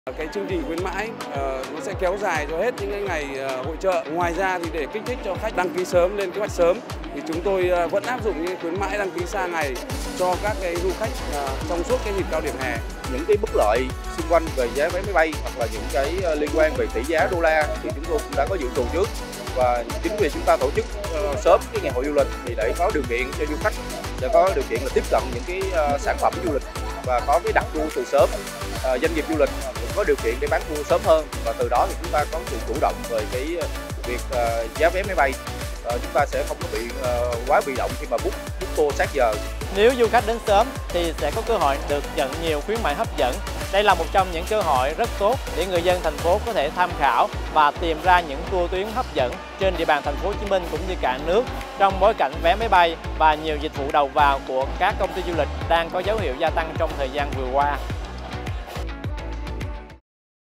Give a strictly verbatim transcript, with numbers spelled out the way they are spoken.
Cái chương trình khuyến mãi uh, nó sẽ kéo dài cho hết những cái ngày uh, hội chợ. Ngoài ra thì để kích thích cho khách đăng ký sớm, lên kế hoạch sớm thì chúng tôi uh, vẫn áp dụng những khuyến mãi đăng ký xa ngày cho các cái du khách uh, trong suốt cái dịp cao điểm hè. Những cái bất lợi xung quanh về giá vé máy bay hoặc là những cái uh, liên quan về tỷ giá đô la thì chúng tôi cũng đã có dự trù trước, và chính vì chúng ta tổ chức uh, sớm cái ngày hội du lịch thì để có điều kiện cho du khách để có điều kiện là tiếp cận những cái uh, sản phẩm du lịch và có cái đặt tour từ sớm. Uh, doanh nghiệp du lịch cũng có điều kiện để bán tour sớm hơn, và từ đó thì chúng ta có sự chủ động về cái việc uh, giá vé máy bay. Uh, chúng ta sẽ không có bị uh, quá bị động khi mà book book tour sát giờ. Nếu du khách đến sớm thì sẽ có cơ hội được nhận nhiều khuyến mãi hấp dẫn. Đây là một trong những cơ hội rất tốt để người dân thành phố có thể tham khảo và tìm ra những tour tuyến hấp dẫn trên địa bàn thành phố Hồ Chí Minh cũng như cả nước, trong bối cảnh vé máy bay và nhiều dịch vụ đầu vào của các công ty du lịch đang có dấu hiệu gia tăng trong thời gian vừa qua.